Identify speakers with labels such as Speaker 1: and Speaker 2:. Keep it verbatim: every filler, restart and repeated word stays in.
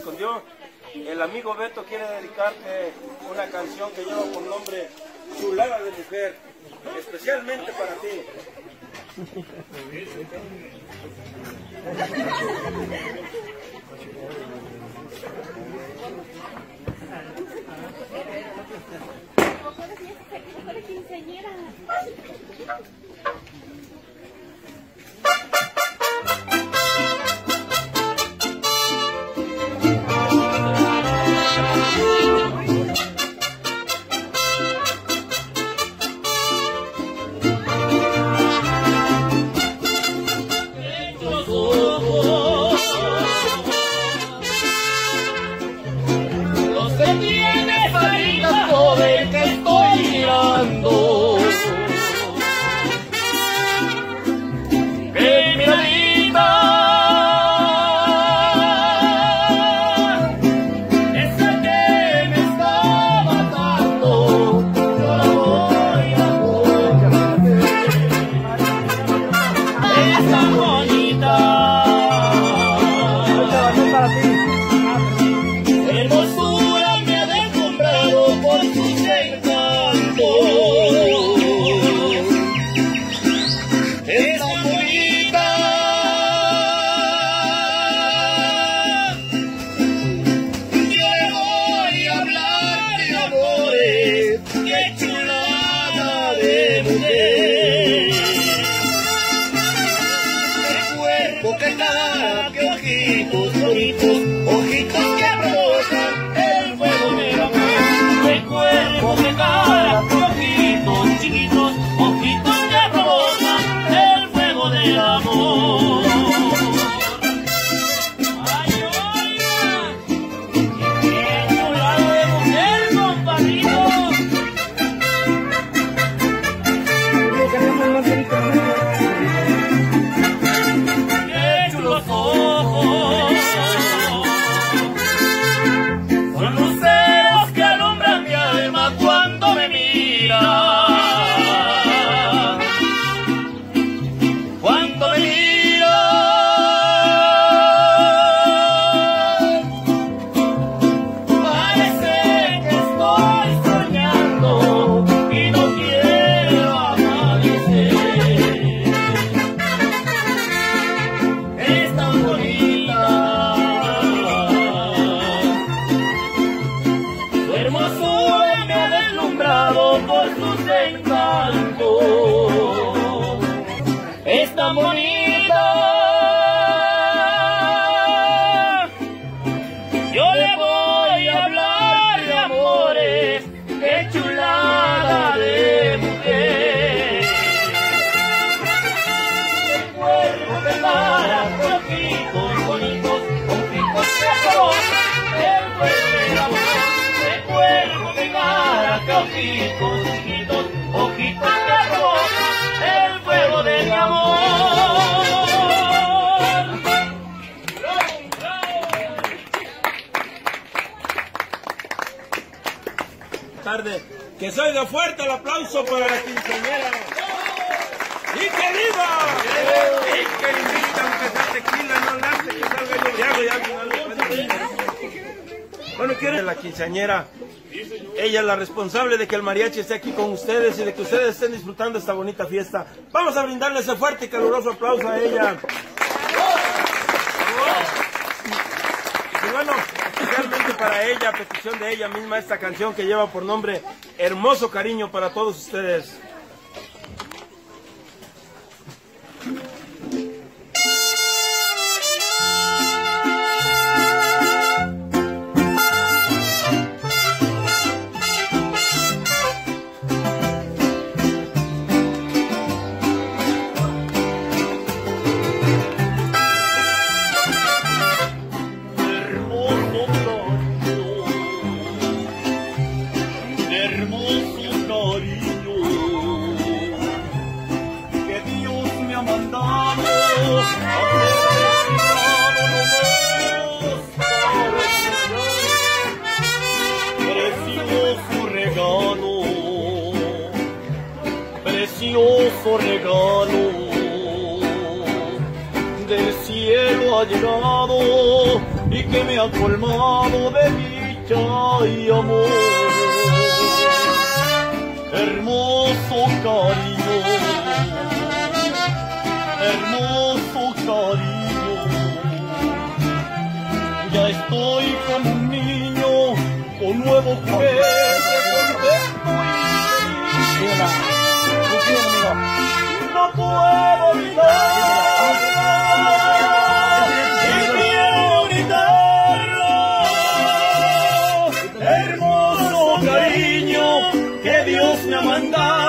Speaker 1: escondió. El amigo Beto quiere dedicarte una canción que lleva por nombre Chulada de Mujer, especialmente para ti. Que se oiga fuerte el aplauso para la quinceañera. ¡Y que viva! ¡Y que invita, aunque sea tequila, no lance, que salga yo de agua y alguien algo. Bueno, quiero la quinceañera. Ella es la responsable de que el mariachi esté aquí con ustedes y de que ustedes estén disfrutando esta bonita fiesta. Vamos a brindarle ese fuerte y caluroso aplauso a ella. Y bueno, especialmente para ella, a petición de ella misma, esta canción que lleva por nombre Hermoso Cariño para todos ustedes.
Speaker 2: Precioso regalo del cielo ha llegado y que me ha colmado de dicha y amor. Hermoso cariño, hermoso cariño, ya estoy como un niño con nuevo juguete, contento y feliz. No puedo olvidar y quiero gritarlo. Hermoso cariño que Dios me ha mandado.